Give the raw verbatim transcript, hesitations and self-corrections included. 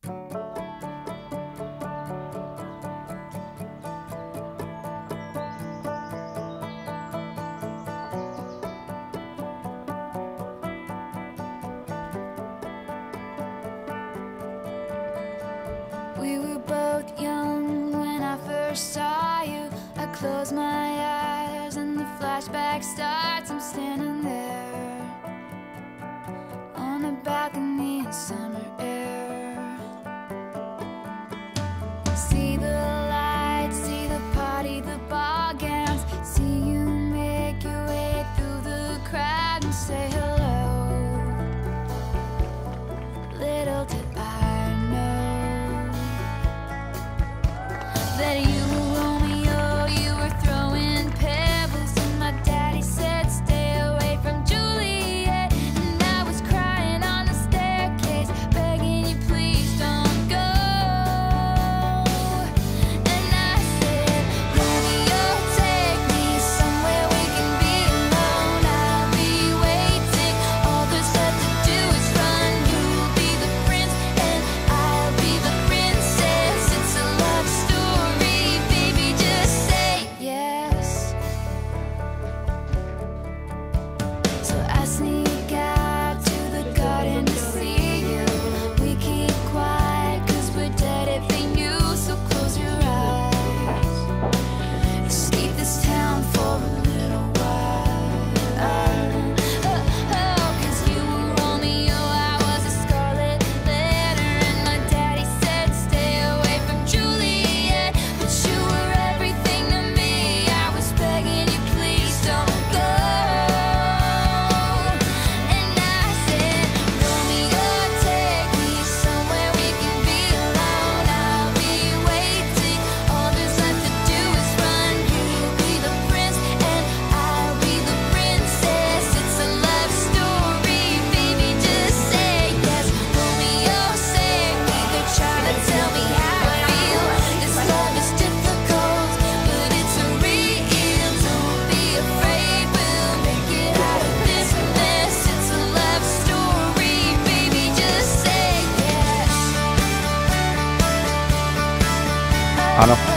We were both young when I first saw you. I close my eyes and the flashback starts. I'm standing there on a balcony in summer air. See the lights, see the party, the ball gowns. See you make your way through the crowd and say hello. Little did I know that you were Romeo, you were throwing pebbles, and my daddy said stay away from Juliet. And I was crying on the staircase, begging you please don't go. And I said, Romeo, take me somewhere we can be alone. I'll be waiting, all there's left to do is run. You'll be the prince and I'll be the princess. It's a love story, baby, just say yes. So I sneak out to the garden to see you. We keep quiet cause we're dead if they knew. So close your eyes, escape this town for a little while. Oh, oh, cause you were Romeo, I was a scarlet letter, and my daddy said stay away from Juliet. But you were everything to me, I was begging you please don't go. And I said, Romeo, take me somewhere we can be alone. I'll be waiting, all there's left to do is run. You'll be the prince and I'll be the princess. It's a love story, baby, just say yes. Romeo, save me, they're trying to tell me how I feel. This love is difficult, but it's real. Don't be afraid, we'll make it out of this mess. It's a love story, baby, just say yes. Ano?